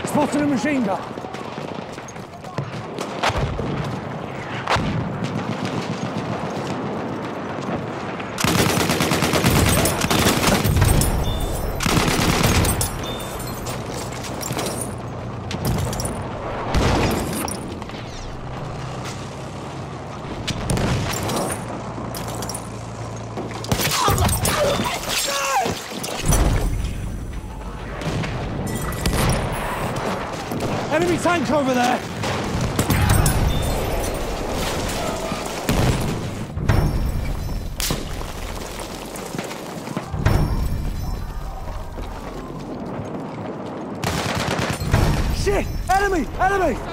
Spotted a machine gun. Enemy tank over there! Shit! Enemy! Enemy!